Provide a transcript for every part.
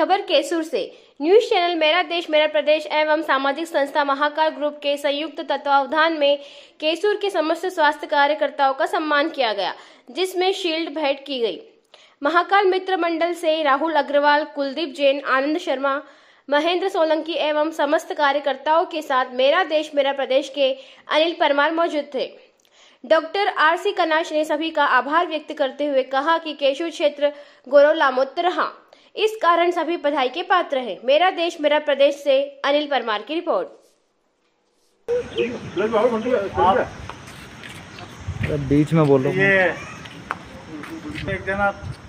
खबर केसूर से। News channel मेरा देश मेरा प्रदेश एवं सामाजिक संस्था महाकाल ग्रुप के संयुक्त तत्वावधान में केसूर के समस्त स्वास्थ्य कार्यकर्ताओं का सम्मान किया गया, जिसमें शील्ड भेंट की गई। महाकाल मित्र मंडल से राहुल अग्रवाल, कुलदीप जैन, आनंद शर्मा, महेंद्र सोलंकी एवं समस्त कार्यकर्ताओं के साथ मेरा देश मेरा प्रदेश के अनिल परमार मौजूद थे। Doctor RC. कनाश ने सभी का आभार व्यक्त करते हुए कहा कि केशूर क्षेत्र गौरव लामोत्त रहा, इस कारण सभी बधाई के पात्र हैं। मेरा देश मेरा प्रदेश से अनिल परमार की रिपोर्ट। बीच में बोल रहा हूँ। ये एक जना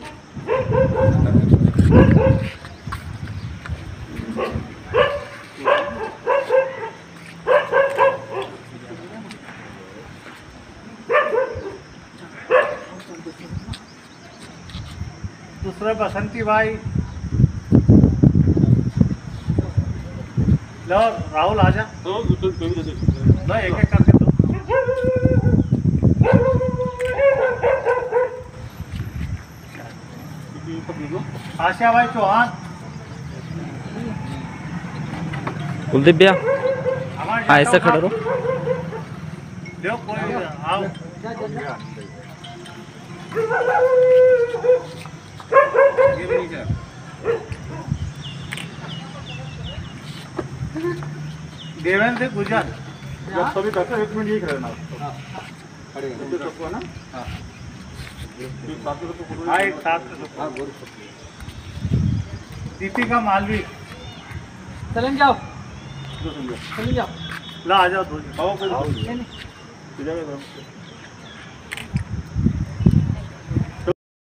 दूसरे बसंती भाई लो, राहुल आजा। लो, एक एक करके दो। आशा भाई चौहान, कुलदीप भैया ऐसा खड़ा रहो। देखो कोई आओ। देवेंद्र गुजर सभी करते, एक मिनट ही रहना। हाँ, एक साथ दीपिका मालवी, चलें जाओ, ला आ जाओ।